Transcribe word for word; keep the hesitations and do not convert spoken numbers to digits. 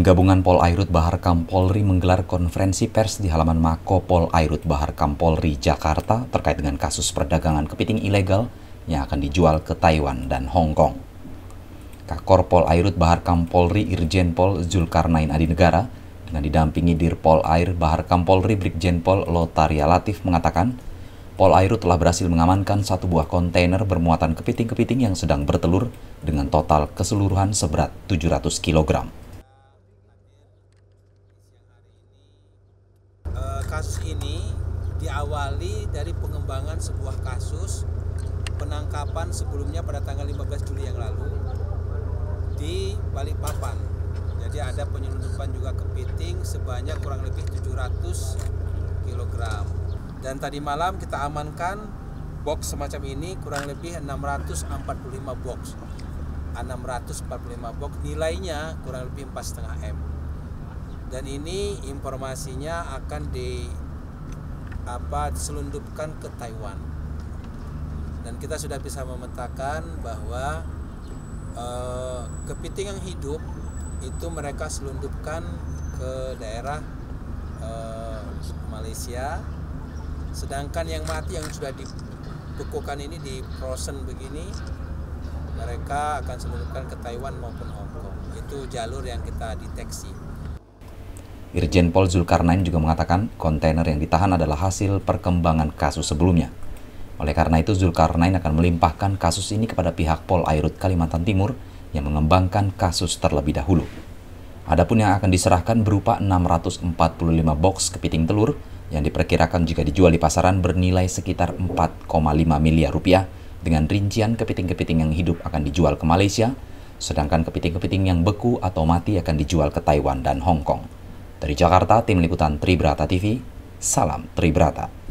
Tim gabungan Polairut Baharkam Polri menggelar konferensi pers di halaman Mako Polairut Baharkam Polri, Jakarta terkait dengan kasus perdagangan kepiting ilegal yang akan dijual ke Taiwan dan Hong Kong. Kakor Polairut Baharkam Polri Irjen Pol Zulkarnain Adinegara dengan didampingi Dirpol Air Baharkam Polri Brigjen Pol Lotaria Latif mengatakan, Polairut telah berhasil mengamankan satu buah kontainer bermuatan kepiting-kepiting yang sedang bertelur dengan total keseluruhan seberat tujuh ratus kilogram. Kasus ini diawali dari pengembangan sebuah kasus penangkapan sebelumnya pada tanggal lima belas Juli yang lalu di Balikpapan. Jadi ada penyelundupan juga kepiting sebanyak kurang lebih tujuh ratus kilogram. Dan tadi malam kita amankan box semacam ini kurang lebih enam ratus empat puluh lima box. enam ratus empat puluh lima box nilainya kurang lebih empat koma lima M. Dan ini informasinya akan di apa diselundupkan ke Taiwan. Dan kita sudah bisa memetakan bahwa eh, kepiting yang hidup itu mereka selundupkan ke daerah eh, Malaysia. Sedangkan yang mati yang sudah dibekukan ini di frozen begini, mereka akan selundupkan ke Taiwan maupun Hong Kong. Itu jalur yang kita deteksi. Irjen Pol Zulkarnain juga mengatakan kontainer yang ditahan adalah hasil perkembangan kasus sebelumnya. Oleh karena itu, Zulkarnain akan melimpahkan kasus ini kepada pihak Polairut Kalimantan Timur yang mengembangkan kasus terlebih dahulu. Adapun yang akan diserahkan berupa enam ratus empat puluh lima box kepiting telur yang diperkirakan jika dijual di pasaran bernilai sekitar empat koma lima miliar rupiah dengan rincian kepiting-kepiting yang hidup akan dijual ke Malaysia, sedangkan kepiting-kepiting yang beku atau mati akan dijual ke Taiwan dan Hong Kong. Dari Jakarta, Tim Liputan Tribrata T V, salam Tribrata.